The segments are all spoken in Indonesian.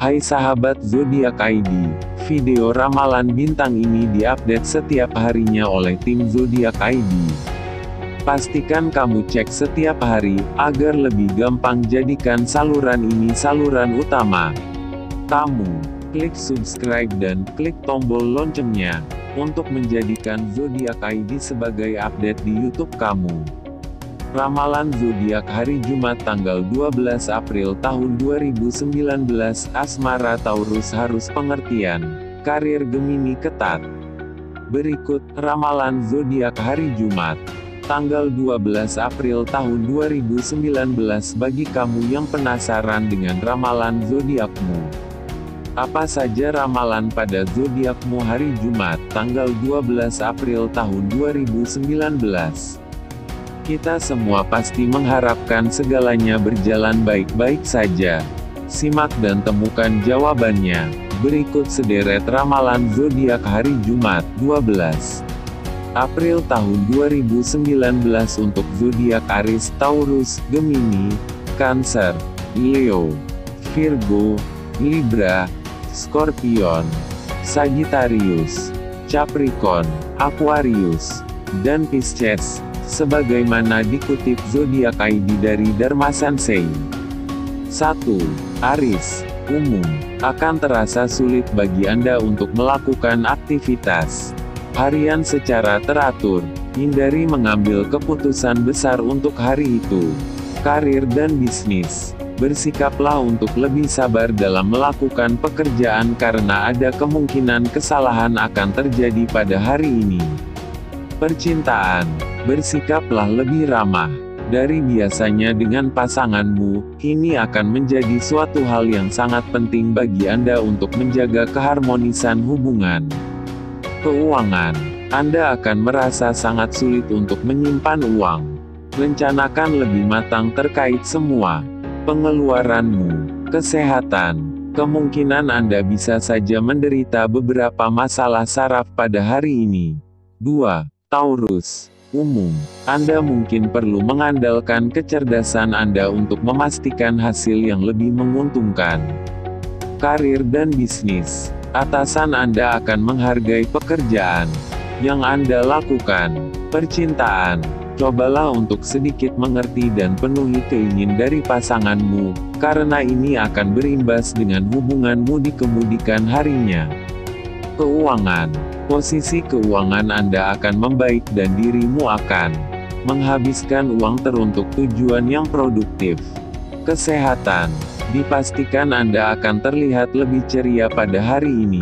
Hai sahabat Zodiak ID, video ramalan bintang ini diupdate setiap harinya oleh tim Zodiak ID. Pastikan kamu cek setiap hari, agar lebih gampang jadikan saluran ini saluran utama. Kamu, klik subscribe dan klik tombol loncengnya, untuk menjadikan Zodiak ID sebagai update di YouTube kamu. Ramalan zodiak hari Jumat tanggal 12 April tahun 2019. Asmara Taurus harus pengertian, karir Gemini ketat. Berikut ramalan zodiak hari Jumat tanggal 12 April tahun 2019 bagi kamu yang penasaran dengan ramalan zodiakmu. Apa saja ramalan pada zodiakmu hari Jumat tanggal 12 April tahun 2019? Kita semua pasti mengharapkan segalanya berjalan baik-baik saja. Simak dan temukan jawabannya. Berikut sederet ramalan zodiak hari Jumat, 12 April tahun 2019 untuk zodiak Aries, Taurus, Gemini, Cancer, Leo, Virgo, Libra, Scorpion, Sagittarius, Capricorn, Aquarius, dan Pisces. Sebagaimana dikutip Zodiak ID dari Dharma Sensei. 1. Aries, umum, akan terasa sulit bagi Anda untuk melakukan aktivitas harian secara teratur. Hindari mengambil keputusan besar untuk hari itu. Karir dan bisnis, bersikaplah untuk lebih sabar dalam melakukan pekerjaan karena ada kemungkinan kesalahan akan terjadi pada hari ini. Percintaan, bersikaplah lebih ramah dari biasanya dengan pasanganmu. Ini akan menjadi suatu hal yang sangat penting bagi Anda untuk menjaga keharmonisan hubungan. Keuangan, Anda akan merasa sangat sulit untuk menyimpan uang. Rencanakan lebih matang terkait semua pengeluaranmu. Kesehatan, kemungkinan Anda bisa saja menderita beberapa masalah saraf pada hari ini. 2. Taurus, umum, Anda mungkin perlu mengandalkan kecerdasan Anda untuk memastikan hasil yang lebih menguntungkan. Karir dan bisnis, atasan Anda akan menghargai pekerjaan yang Anda lakukan. Percintaan, cobalah untuk sedikit mengerti dan penuhi keinginan dari pasanganmu, karena ini akan berimbas dengan hubunganmu di kemudian harinya. Keuangan, posisi keuangan Anda akan membaik dan dirimu akan menghabiskan uang teruntuk tujuan yang produktif. Kesehatan, dipastikan Anda akan terlihat lebih ceria pada hari ini.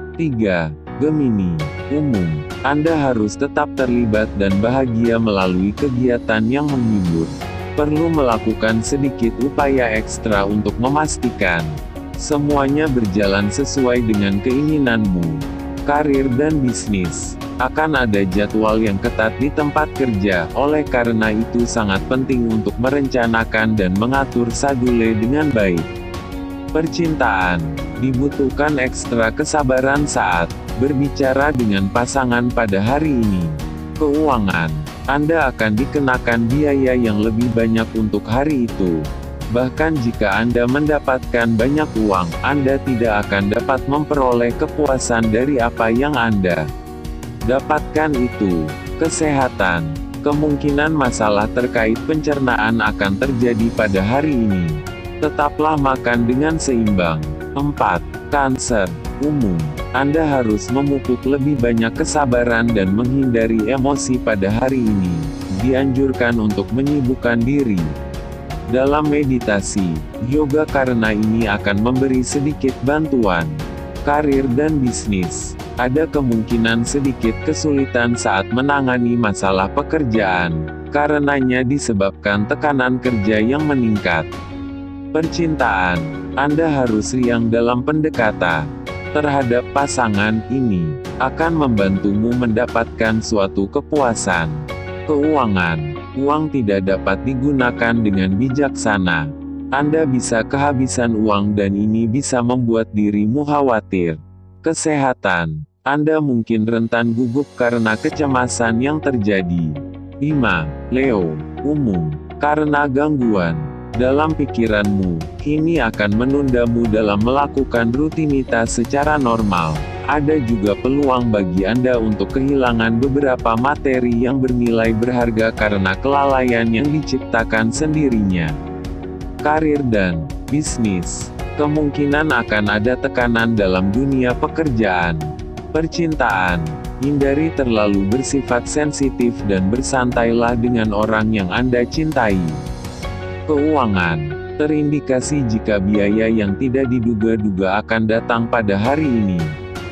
3. Gemini, umum, Anda harus tetap terlibat dan bahagia melalui kegiatan yang menghibur. Perlu melakukan sedikit upaya ekstra untuk memastikan semuanya berjalan sesuai dengan keinginanmu. Karir dan bisnis, akan ada jadwal yang ketat di tempat kerja, oleh karena itu sangat penting untuk merencanakan dan mengatur sadule dengan baik. Percintaan, dibutuhkan ekstra kesabaran saat berbicara dengan pasangan pada hari ini. Keuangan, Anda akan dikenakan biaya yang lebih banyak untuk hari itu. Bahkan jika Anda mendapatkan banyak uang, Anda tidak akan dapat memperoleh kepuasan dari apa yang Anda dapatkan itu. Kesehatan, kemungkinan masalah terkait pencernaan akan terjadi pada hari ini. Tetaplah makan dengan seimbang. 4. Cancer, umum, Anda harus memupuk lebih banyak kesabaran dan menghindari emosi pada hari ini. Dianjurkan untuk menyibukkan diri dalam meditasi, yoga karena ini akan memberi sedikit bantuan. Karir dan bisnis, ada kemungkinan sedikit kesulitan saat menangani masalah pekerjaan, karenanya disebabkan tekanan kerja yang meningkat. Percintaan, Anda harus riang dalam pendekatan terhadap pasangan, ini akan membantumu mendapatkan suatu kepuasan. Keuangan, uang tidak dapat digunakan dengan bijaksana. Anda bisa kehabisan uang dan ini bisa membuat dirimu khawatir. Kesehatan, Anda mungkin rentan gugup karena kecemasan yang terjadi. 5. Leo, umum, karena gangguan Dalam pikiranmu, ini akan menundamu dalam melakukan rutinitas secara normal. Ada juga peluang bagi Anda untuk kehilangan beberapa materi yang bernilai berharga karena kelalaian yang diciptakan sendirinya. Karir dan bisnis. Kemungkinan akan ada tekanan dalam dunia pekerjaan. Percintaan. Hindari terlalu bersifat sensitif dan bersantailah dengan orang yang Anda cintai. Keuangan. Terindikasi jika biaya yang tidak diduga-duga akan datang pada hari ini.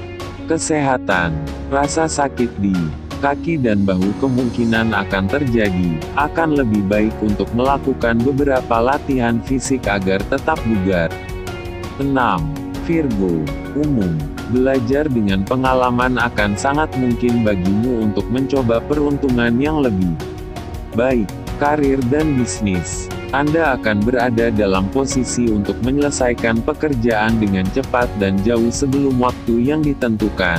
Kesehatan. Rasa sakit di kaki dan bahu kemungkinan akan terjadi. Akan lebih baik untuk melakukan beberapa latihan fisik agar tetap bugar. 6. Virgo. Umum. Belajar dengan pengalaman akan sangat mungkin bagimu untuk mencoba peruntungan yang lebih baik. Karir dan bisnis. Anda akan berada dalam posisi untuk menyelesaikan pekerjaan dengan cepat dan jauh sebelum waktu yang ditentukan.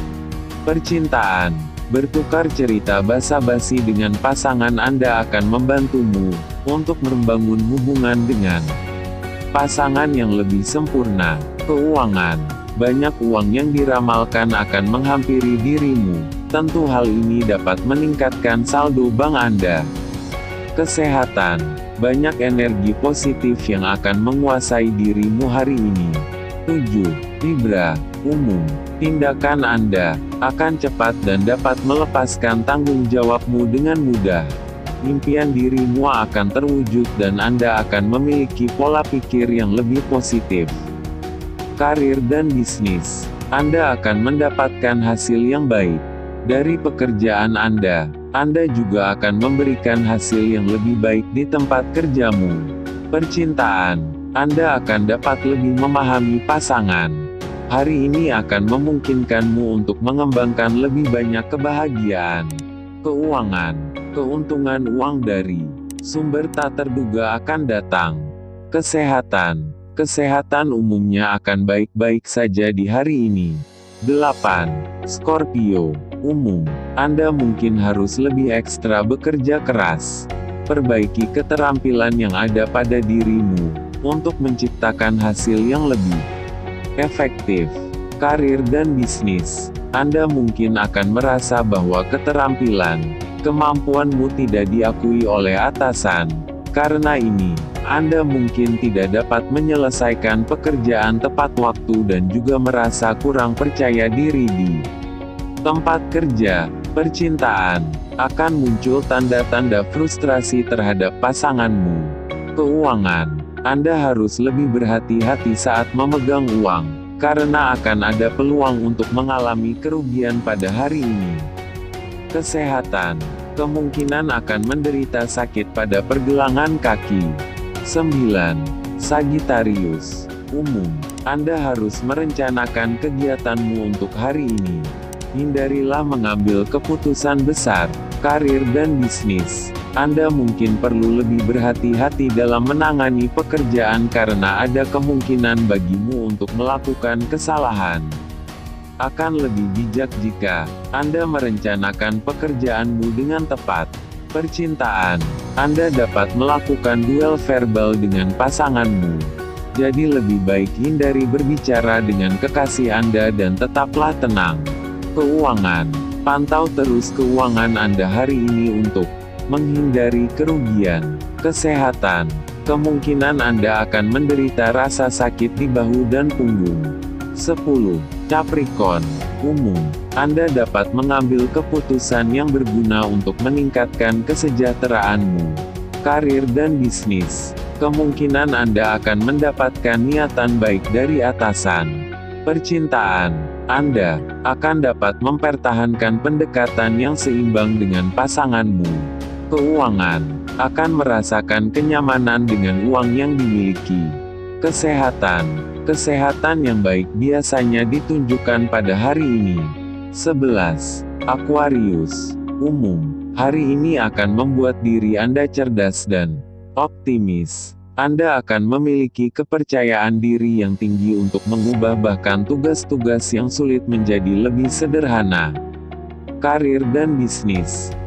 Percintaan. Bertukar cerita basa-basi dengan pasangan Anda akan membantumu untuk membangun hubungan dengan pasangan yang lebih sempurna. Keuangan. Banyak uang yang diramalkan akan menghampiri dirimu. Tentu hal ini dapat meningkatkan saldo bank Anda. Kesehatan. Banyak energi positif yang akan menguasai dirimu hari ini. 7. Libra. Umum. Tindakan Anda akan cepat dan dapat melepaskan tanggung jawabmu dengan mudah. Impian dirimu akan terwujud dan Anda akan memiliki pola pikir yang lebih positif. Karir dan bisnis. Anda akan mendapatkan hasil yang baik dari pekerjaan Anda. Anda juga akan memberikan hasil yang lebih baik di tempat kerjamu. Percintaan. Anda akan dapat lebih memahami pasangan. Hari ini akan memungkinkanmu untuk mengembangkan lebih banyak kebahagiaan. Keuangan. Keuntungan uang dari sumber tak terduga akan datang. Kesehatan. Kesehatan umumnya akan baik-baik saja di hari ini. 8. Scorpio. Umum. Anda mungkin harus lebih ekstra bekerja keras. Perbaiki keterampilan yang ada pada dirimu untuk menciptakan hasil yang lebih efektif. Karir dan bisnis. Anda mungkin akan merasa bahwa keterampilan, kemampuanmu tidak diakui oleh atasan. Karena ini, Anda mungkin tidak dapat menyelesaikan pekerjaan tepat waktu dan juga merasa kurang percaya diri di tempat kerja. Percintaan. Akan muncul tanda-tanda frustrasi terhadap pasanganmu. Keuangan. Anda harus lebih berhati-hati saat memegang uang, karena akan ada peluang untuk mengalami kerugian pada hari ini. Kesehatan. Kemungkinan akan menderita sakit pada pergelangan kaki. 9. Sagittarius. Umum. Anda harus merencanakan kegiatanmu untuk hari ini. Hindarilah mengambil keputusan besar. Karir dan bisnis. Anda mungkin perlu lebih berhati-hati dalam menangani pekerjaan karena ada kemungkinan bagimu untuk melakukan kesalahan. Akan lebih bijak jika Anda merencanakan pekerjaanmu dengan tepat. Percintaan. Anda dapat melakukan duel verbal dengan pasanganmu. Jadi lebih baik hindari berbicara dengan kekasih Anda dan tetaplah tenang. Keuangan. Pantau terus keuangan Anda hari ini untuk menghindari kerugian. Kesehatan. Kemungkinan Anda akan menderita rasa sakit di bahu dan punggung. 10. Capricorn. Umum. Anda dapat mengambil keputusan yang berguna untuk meningkatkan kesejahteraanmu. Karir dan bisnis. Kemungkinan Anda akan mendapatkan niatan baik dari atasan. Percintaan. Anda akan dapat mempertahankan pendekatan yang seimbang dengan pasanganmu. Keuangan. Akan merasakan kenyamanan dengan uang yang dimiliki. Kesehatan. Kesehatan yang baik biasanya ditunjukkan pada hari ini. 11. Aquarius. Umum. Hari ini akan membuat diri Anda cerdas dan optimis. Anda akan memiliki kepercayaan diri yang tinggi untuk mengubah bahkan tugas-tugas yang sulit menjadi lebih sederhana. Karir dan bisnis.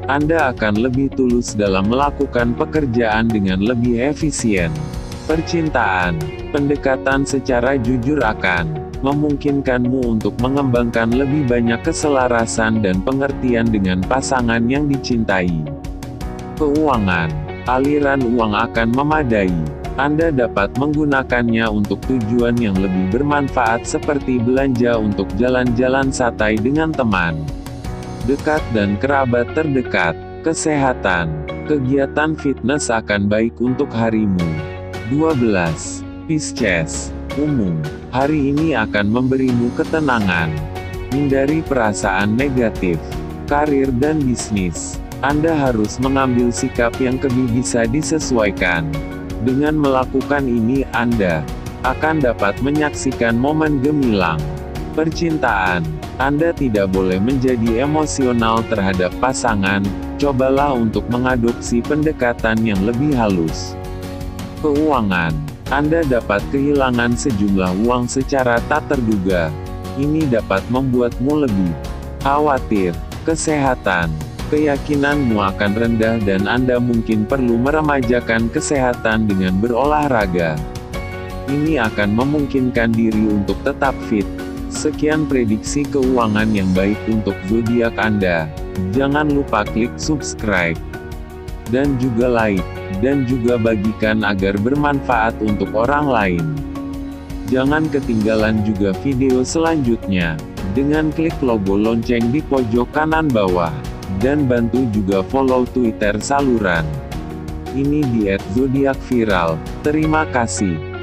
Anda akan lebih tulus dalam melakukan pekerjaan dengan lebih efisien. Percintaan, pendekatan secara jujur akan memungkinkanmu untuk mengembangkan lebih banyak keselarasan dan pengertian dengan pasangan yang dicintai. Keuangan, aliran uang akan memadai. Anda dapat menggunakannya untuk tujuan yang lebih bermanfaat seperti belanja untuk jalan-jalan santai dengan teman dekat dan kerabat terdekat. Kesehatan, kegiatan fitness akan baik untuk harimu. 12. Pisces, umum, hari ini akan memberimu ketenangan. Hindari perasaan negatif. Karir dan bisnis, Anda harus mengambil sikap yang bisa disesuaikan. Dengan melakukan ini, Anda akan dapat menyaksikan momen gemilang. Percintaan, Anda tidak boleh menjadi emosional terhadap pasangan, cobalah untuk mengadopsi pendekatan yang lebih halus. Keuangan, Anda dapat kehilangan sejumlah uang secara tak terduga. Ini dapat membuatmu lebih khawatir. Kesehatan, keyakinanmu akan rendah dan Anda mungkin perlu meremajakan kesehatan dengan berolahraga. Ini akan memungkinkan diri untuk tetap fit. Sekian prediksi keuangan yang baik untuk zodiak Anda. Jangan lupa klik subscribe dan juga like, dan juga bagikan agar bermanfaat untuk orang lain. Jangan ketinggalan juga video selanjutnya, dengan klik logo lonceng di pojok kanan bawah, dan bantu juga follow Twitter saluran ini @zodiakviral. Terima kasih.